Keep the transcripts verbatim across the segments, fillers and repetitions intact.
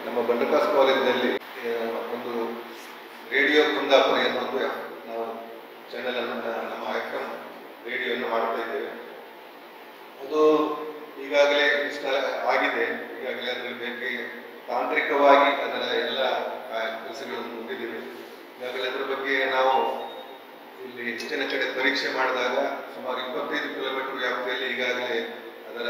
ನಮ್ಮ ಬಂಡಕಾಸ್ ಕಾಲೇಜಿನಲ್ಲಿ ಒಂದು ರೇಡಿಯೋ ಕುಂದಾಪುರ ಎನ್ನುವುದು ನಾವು ಚಾನೆಲ್ ಅನ್ನು ನಮ್ಮ ಎಫ್ ಎಂ ರೇಡಿಯೋವನ್ನು ಮಾಡ್ತಾ ಇದ್ದೇವೆ. ಅದು ಈಗಾಗಲೇ ಇನ್ಸ್ಟಾಲ್ ಆಗಿದೆ. ಈಗಾಗಲೇ ಅದರ ಬಗ್ಗೆ ತಾಂತ್ರಿಕವಾಗಿ ಅದರ ಎಲ್ಲ ಕೆಲಸಗಳನ್ನು ಮುಗಿದಿವೆ. ಈಗಾಗಲೇ ಅದರ ಬಗ್ಗೆ ನಾವು ಇಲ್ಲಿ ಹೆಚ್ಚಿನ ಕಡೆ ಪರೀಕ್ಷೆ ಮಾಡಿದಾಗ ಸುಮಾರು ಇಪ್ಪತ್ತೈದು ಕಿಲೋಮೀಟರ್ ವ್ಯಾಪ್ತಿಯಲ್ಲಿ ಈಗಾಗಲೇ ಅದರ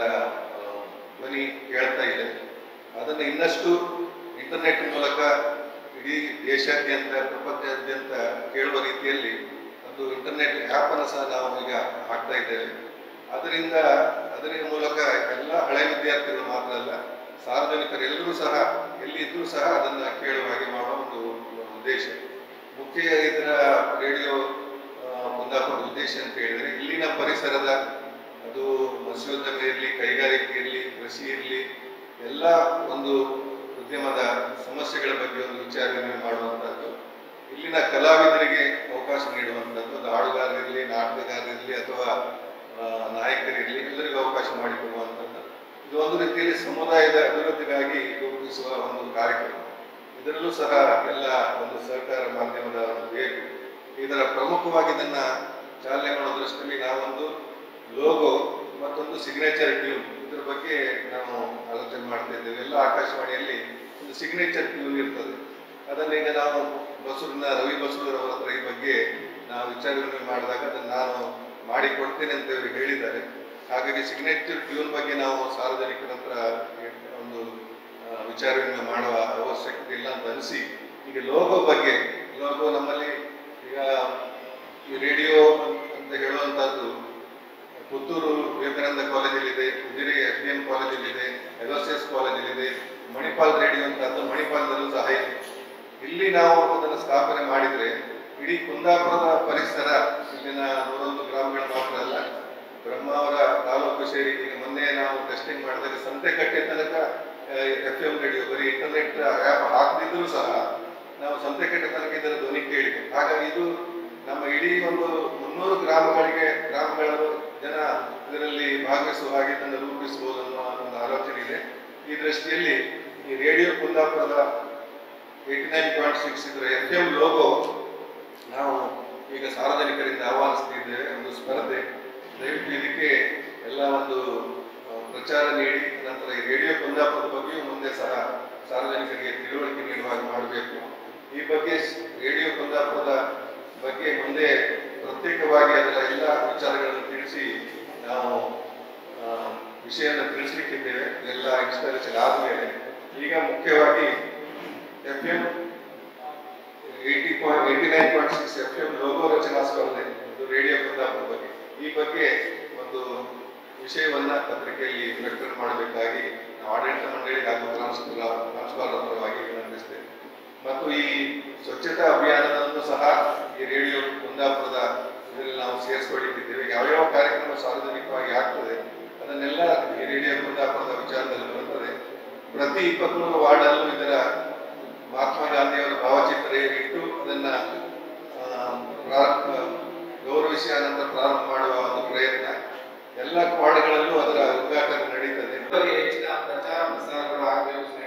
ಧ್ವನಿ ಕೇಳ್ತಾ ಇದೆ. ಅದನ್ನು ಇನ್ನಷ್ಟು ಇಂಟರ್ನೆಟ್ ಮೂಲಕ ಇಡೀ ದೇಶಾದ್ಯಂತ ಪ್ರಪಂಚಾದ್ಯಂತ ಕೇಳುವ ರೀತಿಯಲ್ಲಿ ಒಂದು ಇಂಟರ್ನೆಟ್ ಆ್ಯಪ್ ಅನ್ನು ಸಹ ನಾವು ಈಗ ಹಾಕ್ತಾ ಇದ್ದೇವೆ. ಅದರಿಂದ ಅದರ ಮೂಲಕ ಎಲ್ಲ ಹಳೆ ವಿದ್ಯಾರ್ಥಿಗಳು ಮಾತ್ರ ಅಲ್ಲ, ಸಾರ್ವಜನಿಕರೆಲ್ಲರೂ ಸಹ ಎಲ್ಲಿ ಇದ್ರೂ ಸಹ ಅದನ್ನು ಕೇಳುವ ಹಾಗೆ ಮಾಡುವ ಒಂದು ಉದ್ದೇಶ. ಮುಖ್ಯ ಇದರ ರೇಡಿಯೋ ಕುಂದಾಪುರದ ಉದ್ದೇಶ ಅಂತ ಹೇಳಿದರೆ ಇಲ್ಲಿನ ಪರಿಸರದ ಅದು ಮತ್ಸ್ಯೋದ್ಯಮ ಇರಲಿ, ಕೈಗಾರಿಕೆ ಇರಲಿ, ಕೃಷಿ ಇರಲಿ, ಎಲ್ಲ ಒಂದು ಉದ್ಯಮದ ಸಮಸ್ಯೆಗಳ ಬಗ್ಗೆ ಒಂದು ವಿಚಾರ ವಿನಿಮಯ ಮಾಡುವಂಥದ್ದು, ಇಲ್ಲಿನ ಕಲಾವಿದರಿಗೆ ಅವಕಾಶ ನೀಡುವಂಥದ್ದು, ಅದು ಹಾಡುಗಾರರಿರಲಿ, ನಾಟಕಗಾರರಿರಲಿ ಅಥವಾ ನಾಯಕರಿರಲಿ, ಎಲ್ಲರಿಗೂ ಅವಕಾಶ ಮಾಡಿಕೊಡುವಂಥದ್ದು. ಇದು ಒಂದು ರೀತಿಯಲ್ಲಿ ಸಮುದಾಯದ ಅಭಿವೃದ್ಧಿಗಾಗಿ ರೂಪಿಸುವ ಒಂದು ಕಾರ್ಯಕ್ರಮ. ಇದರಲ್ಲೂ ಸಹ ಎಲ್ಲ ಒಂದು ಸಹಕಾರ ಮಾಧ್ಯಮದ ಬೇಕು. ಇದರ ಪ್ರಮುಖವಾಗಿ ಇದನ್ನು ಚಾಲನೆ ಮಾಡೋ ದೃಷ್ಟಿಯಲ್ಲಿ ನಾವೊಂದು ಲೋಗೋ ಮತ್ತೊಂದು ಸಿಗ್ನೇಚರ್ ಟ್ಯೂನ್ ಇದ್ರ ಬಗ್ಗೆ ನಾವು ಆಲೋಚನೆ ಮಾಡ್ತಾ ಇದ್ದೇವೆ. ಎಲ್ಲ ಆಕಾಶವಾಣಿಯಲ್ಲಿ ಒಂದು ಸಿಗ್ನೇಚರ್ ಟ್ಯೂನ್ ಇರ್ತದೆ. ಅದನ್ನು ಈಗ ನಾವು ಬಸೂರಿನ ರವಿ ಬಸೂರವರ ಹತ್ರ ಈ ಬಗ್ಗೆ ನಾವು ವಿಚಾರ ವಿನಿಮಯ ಮಾಡಿದಾಗ ಅದನ್ನು ನಾನು ಮಾಡಿಕೊಡ್ತೇನೆ ಅಂತ ಇವರು ಹೇಳಿದ್ದಾರೆ. ಹಾಗಾಗಿ ಸಿಗ್ನೇಚರ್ ಟ್ಯೂನ್ ಬಗ್ಗೆ ನಾವು ಸಾರ್ವಜನಿಕರ ಹತ್ರ ಒಂದು ವಿಚಾರ ವಿನಿಮಯ ಮಾಡುವ ಅವಶ್ಯಕತೆ ಇಲ್ಲ ಅಂತ ಅನಿಸಿ ಈಗ ಲೋಗೋ ಬಗ್ಗೆ, ಲೋಗೋ ನಮ್ಮಲ್ಲಿ ಈಗ ಈ ರೇಡಿಯೋ ಅಂತ ಹೇಳುವಂಥದ್ದು ಪುತ್ತೂರು ವಿವೇಕಾನಂದ ಕಾಲೇಜಲ್ಲಿದೆ, ಉಜಿರೆ ಎಸ್ ಡಿ ಎಂ ಕಾಲೇಜಲ್ಲಿದೆ, ಎಸ್ ಕಾಲೇಜಲ್ಲಿದೆ, ಮಣಿಪಾಲ್ ರೇಡಿಯೋ ಅಂತ ಅದು ಮಣಿಪಾಲದಲ್ಲೂ ಸಹ ಇದೆ. ಇಲ್ಲಿ ನಾವು ಅದನ್ನು ಸ್ಥಾಪನೆ ಮಾಡಿದರೆ ಇಡೀ ಕುಂದಾಪುರದ ಪರಿಸರ ಇಲ್ಲಿನ ನೂರೊಂದು ಗ್ರಾಮಗಳು ಮಾತ್ರ ಅಲ್ಲ, ಬ್ರಹ್ಮಾವರ ತಾಲೂಕು ಸೇರಿ ಈಗ ಮೊನ್ನೆ ನಾವು ಟೆಸ್ಟಿಂಗ್ ಮಾಡಿದಾಗ ಸಂತೆಕಟ್ಟೆ ತನಕ ಎಫ್ ಎಂ ರೇಡಿಯೋ ಬರೀ ಇಂಟರ್ನೆಟ್ ಆ್ಯಪ್ ಹಾಕದಿದ್ರೂ ಸಹ ನಾವು ಸಂತೆಕಟ್ಟೆ ತನಕ ಇದರ ಧ್ವನಿ ಕೇಳಿದೆ. ಹಾಗಾಗಿ ಇದು ನಮ್ಮ ಇಡೀ ಒಂದು ಮುನ್ನೂರು ಗ್ರಾಮಗಳಿಗೆ ಗ್ರಾಮಗಳ ಜನ ಇದರಲ್ಲಿ ಭಾಗವಹಿಸುವ ಹಾಗೆ ಇದನ್ನು ರೂಪಿಸಬಹುದು ಅನ್ನೋ ಒಂದು ಆಲೋಚನೆ ಇದೆ. ಈ ದೃಷ್ಟಿಯಲ್ಲಿ ಈ ರೇಡಿಯೋ ಕುಂದಾಪುರದ ಏಯ್ಟಿ ನೈನ್ ಪಾಯಿಂಟ್ ಸಿಕ್ಸ್ ಇದರ ಎಫ್ ಎಂ ಲೋಗೋ ನಾವು ಈಗ ಸಾರ್ವಜನಿಕರಿಂದ ಆಹ್ವಾನಿಸ್ತಿದ್ದೇವೆ. ಒಂದು ಸ್ಪರ್ಧೆ, ದಯವಿಟ್ಟು ಇದಕ್ಕೆ ಎಲ್ಲ ಒಂದು ಪ್ರಚಾರ ನೀಡಿ ನಂತರ ಈ ರೇಡಿಯೋ ಕುಂದಾಪುರದ ಬಗ್ಗೆಯೂ ಮುಂದೆ ಸಹ ಸಾರ್ವಜನಿಕರಿಗೆ ತಿಳುವಳಿಕೆ ನೀಡುವ ಹಾಗೆ ಮಾಡಬೇಕು. ಈ ಬಗ್ಗೆ ರೇಡಿಯೋ ಕುಂದಾಪುರದ ಬಗ್ಗೆ ಮುಂದೆ ಪ್ರತ್ಯೇಕವಾಗಿ ಅದರ ಎಲ್ಲ ವಿಚಾರಗಳನ್ನು ತಿಳಿಸಿ ನಾವು ವಿಷಯವನ್ನು ತಿಳಿಸಲಿಕ್ಕಿದ್ದೇವೆ. ಎಲ್ಲ ಇನ್ಸ್ಟಾಲೇಷನ್ ಆದಮೇಲೆ ಈಗ ಮುಖ್ಯವಾಗಿ F M eighty point eighty nine point six F M logo ರಚನಾ ಸ್ಪರ್ಧೆ, ಇದು ರೇಡಿಯೋ ಕುಂದಾಪುರ ಬಗ್ಗೆ. ಈ ಬಗ್ಗೆ ಒಂದು ವಿಷಯವನ್ನ ಪತ್ರಿಕೆಯಲ್ಲಿ ಪ್ರಕಟಣೆ ಮಾಡಬೇಕಾಗಿ ನಾವು ಆಡಳಿತ ಮಂಡಳಿ ಹಾಗೂ ಟ್ರಾನ್ಸ್ಫರ್ ಟ್ರಾನ್ಸ್ಫಾರ್ಮರ್ ಪರವಾಗಿ ವಿನಂತಿಸ್ತೇವೆ. ಮತ್ತು ಈ ಸ್ವಚ್ಛತಾ ಅಭಿಯಾನದಲ್ಲೂ ಸಹ ಈ ರೇಡಿಯೋ ಕುಂದಾಪುರದ ಇದರಲ್ಲಿ ನಾವು ಸೇರಿಸ್ಕೊಳ್ಳಿಕ್ಕಿದ್ದೇವೆ. ಯಾವ್ಯಾವ ಕಾರ್ಯಕ್ರಮ ಸಾರ್ವಜನಿಕವಾಗಿ ಆಗ್ತದೆ ಅದನ್ನೆಲ್ಲ ಈ ರೇಡಿಯೋ ಕುಂದಾಪುರದ ವಿಚಾರದಲ್ಲಿ ಬರುತ್ತದೆ. ಪ್ರತಿ ಇಪ್ಪತ್ಮೂರು ವಾರ್ಡಲ್ಲೂ ಇದರ ಮಹಾತ್ಮ ಗಾಂಧಿಯವರ ಭಾವಚಿತ್ರ ಇಟ್ಟು ಅದನ್ನ ಪ್ರಾರಂಭ ಗೌರವಿಸಿ ಅನಂತರ ಪ್ರಾರಂಭ ಮಾಡುವ ಒಂದು ಪ್ರಯತ್ನ ಎಲ್ಲ ವಾರ್ಡ್ಗಳಲ್ಲೂ ಅದರ ಉದ್ಘಾಟನೆ ನಡೀತದೆ. ಹೆಚ್ಚಿನ ಪ್ರಚಾರ ಪ್ರಸಾರಗಳು ಆಗಬೇಕು.